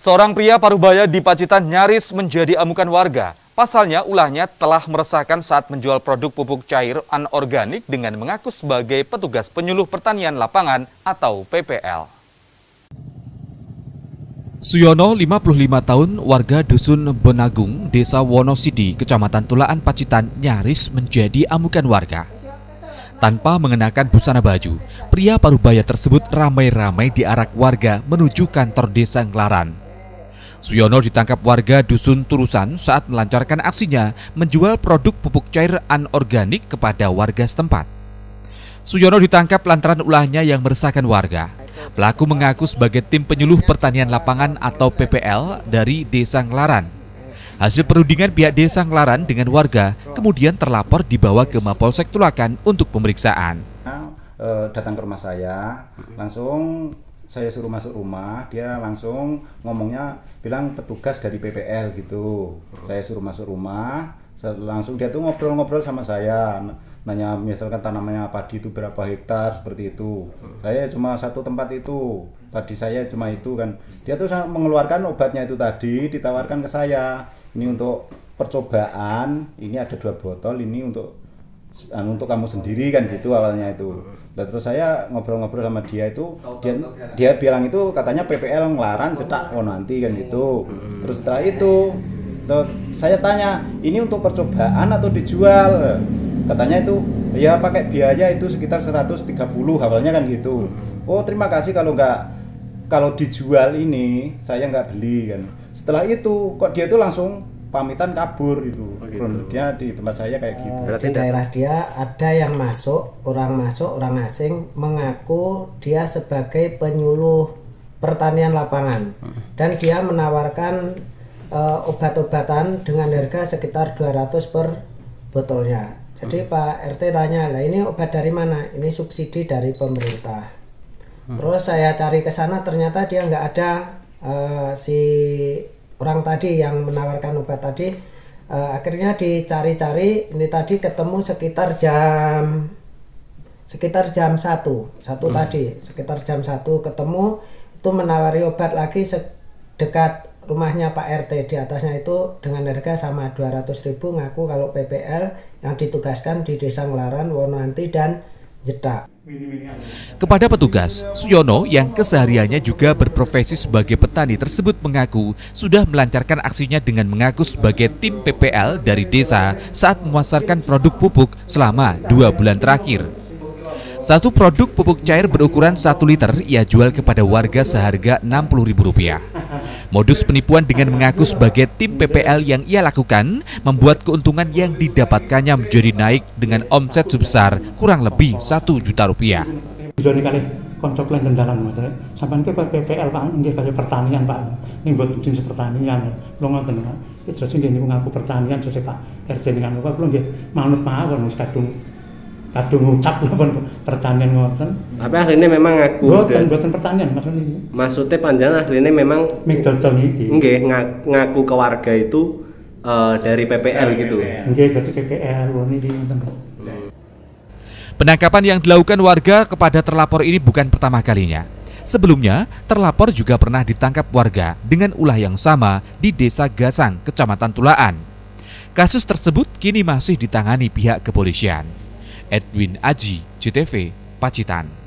Seorang pria Parubaya di Pacitan nyaris menjadi amukan warga. Pasalnya, ulahnya telah meresahkan saat menjual produk pupuk cair anorganik dengan mengaku sebagai petugas penyuluh pertanian lapangan atau PPL. Suyono, 55 tahun, warga Dusun Benagung, Desa Wonosidi, Kecamatan Tulaan, Pacitan, nyaris menjadi amukan warga. Tanpa mengenakan busana baju, pria Parubaya tersebut ramai-ramai diarak warga menuju kantor desa Nglaran. Suyono ditangkap warga Dusun Turusan saat melancarkan aksinya menjual produk pupuk cair anorganik kepada warga setempat. Suyono ditangkap lantaran ulahnya yang meresahkan warga. Pelaku mengaku sebagai tim penyuluh pertanian lapangan atau PPL dari Desa Nglaran. Hasil perundingan pihak Desa Nglaran dengan warga kemudian terlapor dibawa ke Mapolsek Tulakan untuk pemeriksaan. Datang ke rumah saya, langsung saya suruh masuk rumah, dia langsung ngomongnya bilang petugas dari PPL gitu. Saya suruh masuk rumah, langsung dia tuh ngobrol-ngobrol sama saya, nanya misalkan tanamannya padi itu berapa hektar seperti itu. Saya cuma satu tempat itu, padi saya cuma itu kan. Dia tuh mengeluarkan obatnya itu tadi, ditawarkan ke saya. Ini untuk percobaan, ini ada 2 botol, ini untuk kamu sendiri kan gitu awalnya itu. Dan terus saya ngobrol-ngobrol sama dia itu, dia bilang itu katanya PPL Nglaran cetak nanti kan gitu. Terus setelah itu saya tanya, ini untuk percobaan atau dijual? Katanya itu ya pakai biaya itu sekitar 130 awalnya kan gitu. Oh terima kasih, kalau dijual ini saya nggak beli kan. Setelah itu kok dia itu langsung pamitan kabur itu. Kronologinya di tempat saya kayak gitu. Di daerah dia ada yang masuk, orang asing mengaku dia sebagai penyuluh pertanian lapangan. Dan dia menawarkan obat-obatan dengan harga sekitar 200 per botolnya. Jadi Pak RT tanya, lah ini obat dari mana? Ini subsidi dari pemerintah. Terus saya cari ke sana, ternyata dia nggak ada si orang tadi yang menawarkan obat tadi. Akhirnya dicari-cari, ini tadi ketemu sekitar jam 1 tadi, sekitar jam 1 ketemu, itu menawari obat lagi dekat rumahnya Pak RT. Di atasnya itu dengan harga sama 200.000, ngaku kalau PPL yang ditugaskan di Desa Nglaran, Wonoanti dan Jedak. Kepada petugas, Suyono yang kesehariannya juga berprofesi sebagai petani tersebut mengaku sudah melancarkan aksinya dengan mengaku sebagai tim PPL dari desa saat memasarkan produk pupuk selama 2 bulan terakhir. Satu produk pupuk cair berukuran 1 liter ia jual kepada warga seharga Rp60.000. Modus penipuan dengan mengaku sebagai tim PPL yang ia lakukan membuat keuntungan yang didapatkannya menjadi naik dengan omset sebesar kurang lebih Rp1 juta. Jadi kali konco kalian kendaraan sampai ke PPL Pak, nggih kali pertanian Pak, ini buat jenis pertanian, lo ngoten Pak. Itu jadi ini mengaku pertanian, jadi Pak RT dengan Pak, belum nggih manut mawon wis kadung ngucap pun pertanian ngoten. Tapi akhirnya memang ngaku buatan pertanian maksudnya. Maksudnya panjang akhirnya memang dodol iki. Nggih ngaku ke warga itu dari PPL gitu. Nggih jadi PPL ini ngoten. Penangkapan yang dilakukan warga kepada terlapor ini bukan pertama kalinya. Sebelumnya, terlapor juga pernah ditangkap warga dengan ulah yang sama di Desa Gasang, Kecamatan Tulaan. Kasus tersebut kini masih ditangani pihak kepolisian. Edwin Aji, JTV, Pacitan.